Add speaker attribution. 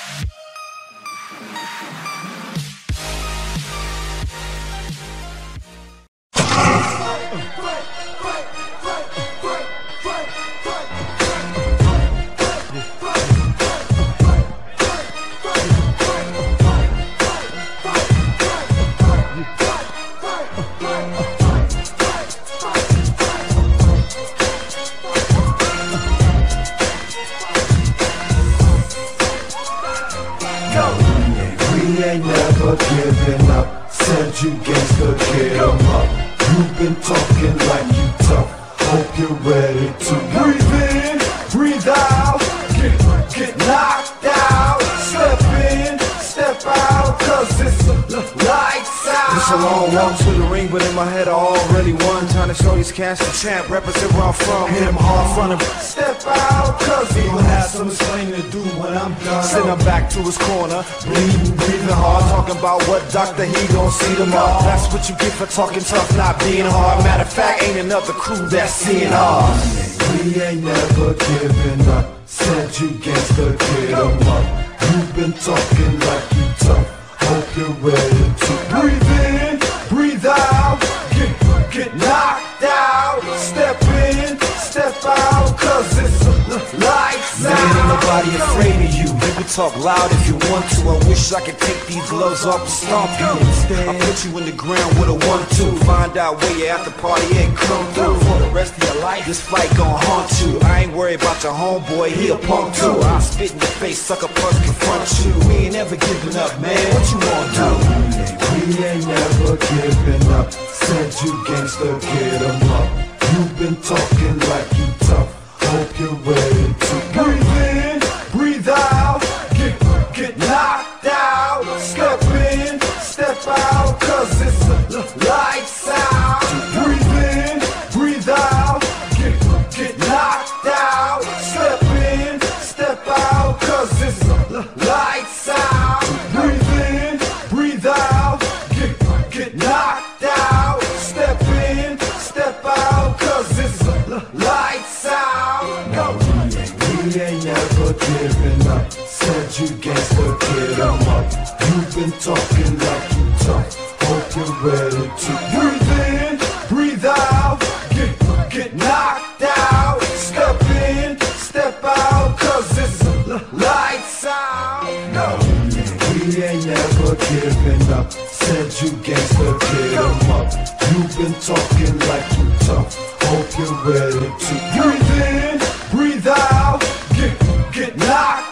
Speaker 1: We ain't never giving up. Said you gangsta, get 'em up. You've been talking like you tough. Hope you're ready to breathe in, breathe out, get knocked out. Step in, step out, 'cause it's lights out.
Speaker 2: It's a long walk to the ring, but in my head I already won. Trying to show these cats the champ, represent where I'm from. Hit him hard front of him.
Speaker 1: Step out, 'cause he will have some explaining to do when I'm done.
Speaker 2: Send him back to his corner, bleeding, breathing hard, talking about what doctor he gon' see tomorrow. That's what you get for talking tough, not being hard. Matter of fact, ain't another crew that's seeing hard.
Speaker 1: We ain't never giving up. Said you gangsta, get 'em up. You've been talking like you tough. Hope you're ready to breathe in, breathe out, get knocked out. Step in, step out, 'cause it's lights out.
Speaker 2: Man, ain't nobody afraid of you. You can talk loud if you want to. I wish I could take these gloves off and stomp you. I put you in the ground with a 1-2. Find out where you at the party and come through. For the rest of your life, this fight gon' haunt you. I ain't worried about your homeboy, he a punk too. I'll spit in your face, sucker punch, confront you. We ain't never giving up, man. What you wanna do?
Speaker 1: We ain't never giving up. Said you gangsta, get 'em up. You've been talking like you tough. Hope you're ready to breathe in, breathe out, get knocked out. Step in, step out, 'cause it's lights out. Breathe in, breathe out, get knocked out. Step in, step out, 'cause it's lights out. Breathe in, breathe out, get knocked out. Step in, step out, 'cause it's lights out. No, we ain't never giving up. Said you gangsta, get 'em up. You've been talking like you tough. Hope you're ready to breathe in, breathe out, get knocked out. Step in, step out, 'cause it's lights out. No, we ain't never giving up. Said you gangsta, get 'em up. You've been talking like you tough. Hope you're ready to breathe in, breathe out, get knocked